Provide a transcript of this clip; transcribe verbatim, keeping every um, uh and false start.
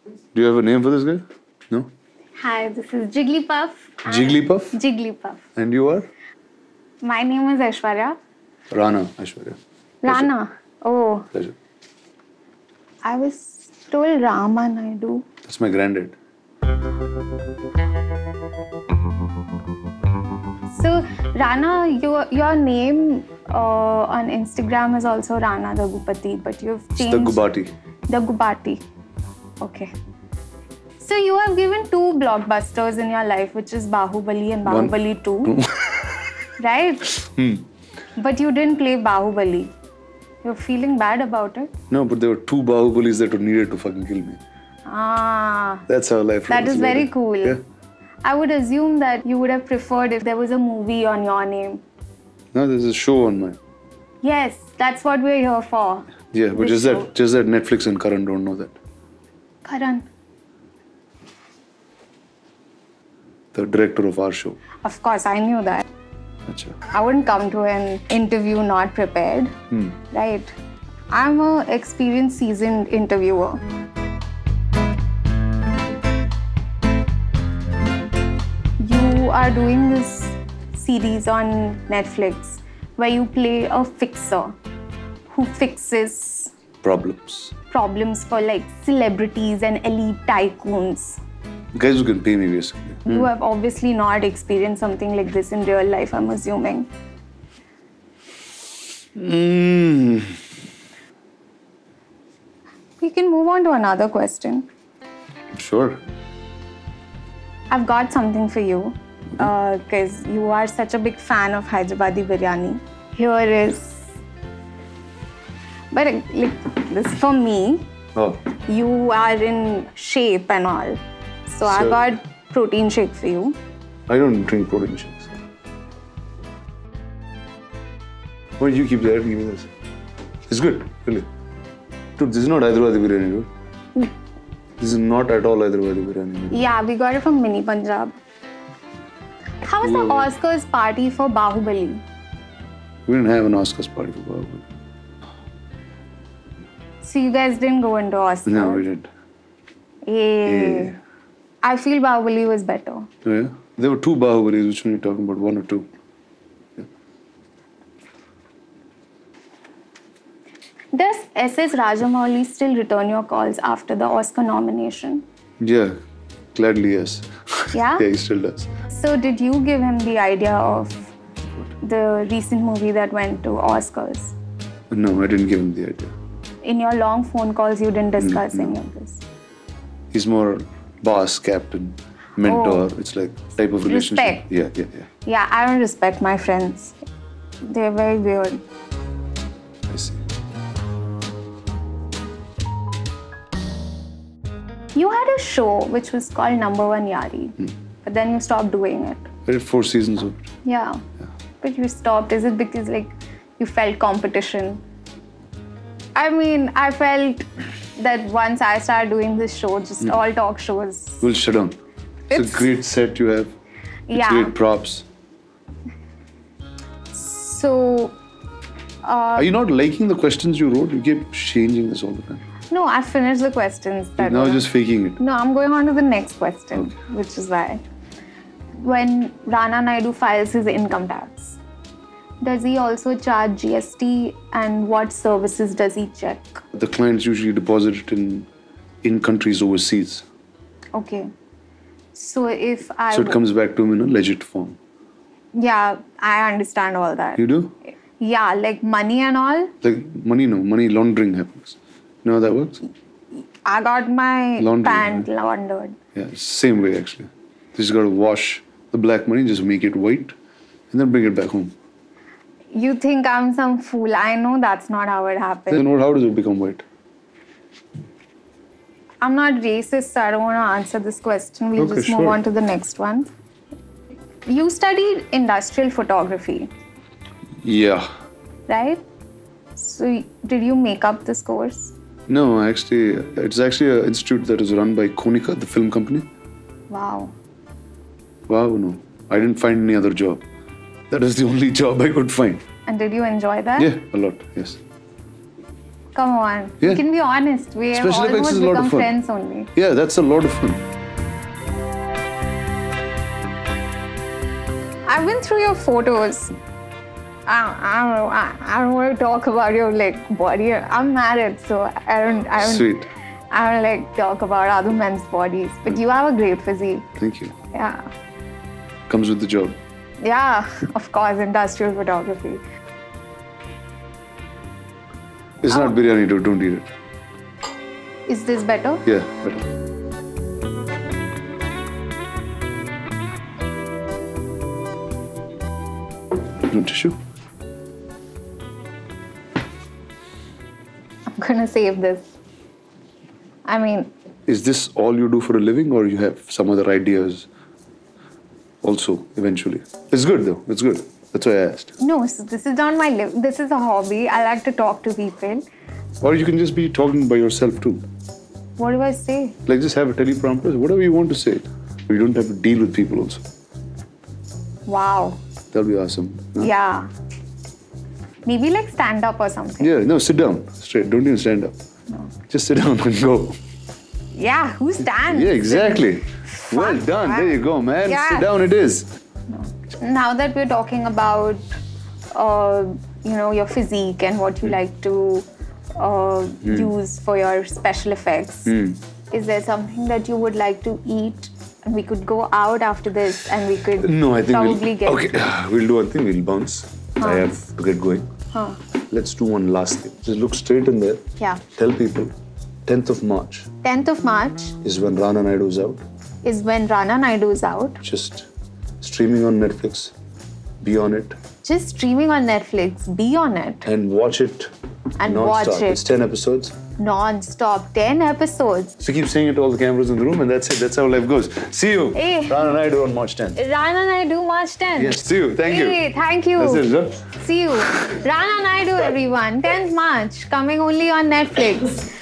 Do you have a name for this guy? No? Hi, this is Jigglypuff. Jigglypuff? Jigglypuff. And you are? My name is Aishwarya. Rana Aishwarya. Rana. Oh. Pleasure. I was told Rama Naidu. That's my granddad. So, Rana, your, your name uh, on Instagram is also Rana Daggubati, but you've changed... It's Daggubati. Daggubati. Okay. So, you have given two blockbusters in your life, which is Bahubali and Bahubali two. Right? Hmm. But you didn't play Bahubali. You're feeling bad about it? No, but there were two Bahubalis that were needed to fucking kill me. Ah. That's how life That rolls. is very cool. Yeah. I would assume that you would have preferred if there was a movie on your name. No, there's a show on mine. Yes, that's what we're here for. Yeah, but This just show. that, just that Netflix and Karan don't know that. Karan. The director of our show. Of course, I knew that. Achha. I wouldn't come to an interview not prepared. Hmm. Right? I'm an experienced, seasoned interviewer. You are doing this series on Netflix where you play a fixer who fixes Problems. problems for like celebrities and elite tycoons. Guys who can pay me, basically. You have obviously not experienced something like this in real life, I'm assuming. Mm. We can move on to another question. Sure. I've got something for you because uh, you are such a big fan of Hyderabadi biryani. Here is, but uh, like this for me. Oh. You are in shape and all, so, so I got protein shake for you. I don't drink protein shakes. Why do you keep that? Give me this. It's good, really. Dude, this is not Hyderabadi biryani, dude. Mm. This is not at all Hyderabadi biryani. Yeah, we got it from Mini Punjab. How was the Oscars party for Bahubali? We didn't have an Oscars party for Bahubali. So you guys didn't go into Oscars? No, we didn't. Yeah. yeah. I feel Bahubali was better. Oh, yeah? There were two Bahubalis, which one are you talking about? One or two? Yeah. Does S S Rajamouli still return your calls after the Oscar nomination? Yeah, gladly yes. Yeah? Yeah, he still does. So did you give him the idea of the recent movie that went to Oscars? No, I didn't give him the idea. In your long phone calls, you didn't discuss no, any no. of this? He's more boss, captain, mentor. Oh. It's like type of relationship. Respect. Yeah, yeah, yeah. Yeah, I don't respect my friends. They're very weird. I see. You had a show which was called Number One Yari, hmm. but then you stopped doing it. I did four seasons of it. Yeah. yeah. But you stopped. Is it because like you felt competition? I mean, I felt that once I started doing this show, just mm. all talk shows. We'll shut down. It's, it's a great set you have. It's yeah. great props. So... Uh, Are you not liking the questions you wrote? You keep changing this all the time. No, I finished the questions. That now just faking it. No, I'm going on to the next question, okay. which is why. When Rana Naidu files his income tax, does he also charge G S T and what services does he check? The clients usually deposit it in, in countries overseas. Okay. So if I... So it comes back to him in a legit form. Yeah, I understand all that. You do? Yeah, like money and all? Like money, no. Money laundering happens. You know how that works? I got my laundering, pant right? laundered. Yeah, it's the same way actually. You just got to wash the black money, just make it white, and then bring it back home. You think I'm some fool. I know that's not how it happens. Then what, how does it become white? I'm not racist, so I don't want to answer this question. We'll okay, just sure. move on to the next one. You studied industrial photography. Yeah. Right? So did you make up this course? No, actually, it's actually an institute that is run by Konica, the film company. Wow. Wow, no. I didn't find any other job. That is the only job I could find. And did you enjoy that? Yeah, a lot, yes. Come on. Yeah. You can be honest. We have Special effects almost is a lot of become fun. friends only. Yeah, that's a lot of fun. I've been through your photos. I, I don't know. I, I don't want to talk about your like body. I'm married, so I don't. I don't. Sweet. I don't like talk about other men's bodies. But you have a great physique. Thank you. Yeah. Comes with the job. Yeah. Of course, industrial photography. It's not biryani, dude. Don't eat it. Is this better? Yeah, better. No tissue? I'm gonna save this. I mean, Is this all you do for a living, or you have some other ideas also eventually? It's good though. It's good. That's why I asked. no. So this is not my live. This is a hobby. I like to talk to people. Or you can just be talking by yourself too. What do I say? Like just have a teleprompter, whatever you want to say. You don't have to deal with people also. Wow. That'll be awesome. Huh? Yeah. Maybe like stand up or something. Yeah, no, sit down straight. Don't even stand up. Just sit down and go. Yeah. Who stands? Yeah, exactly. Well done. There you go, man. Yeah. Sit down it is. Now that we're talking about, uh, you know, your physique and what you like to uh, use for your special effects, is there something that you would like to eat? And we could go out after this and we could No, I think probably we'll, get... okay, we'll do one thing. We'll bounce. I have to get going. Huh. Let's do one last thing. Just look straight in there. Yeah. Tell people, tenth of March tenth of March is when Rana Naidu is out. is when Rana Naidu is out. Just streaming on Netflix. Be on it Just streaming on Netflix. Be on it. and watch it. And non-stop. watch it. It's ten episodes. Non-stop. ten episodes. So keep saying it to all the cameras in the room, and that's it. That's how life goes. See you, Hey. Rana Naidu on March tenth. Rana Naidu March tenth. Yes, see you. Thank you. Hey, thank you. That's it, huh? See you. Rana Naidu, everyone. tenth March. Coming only on Netflix.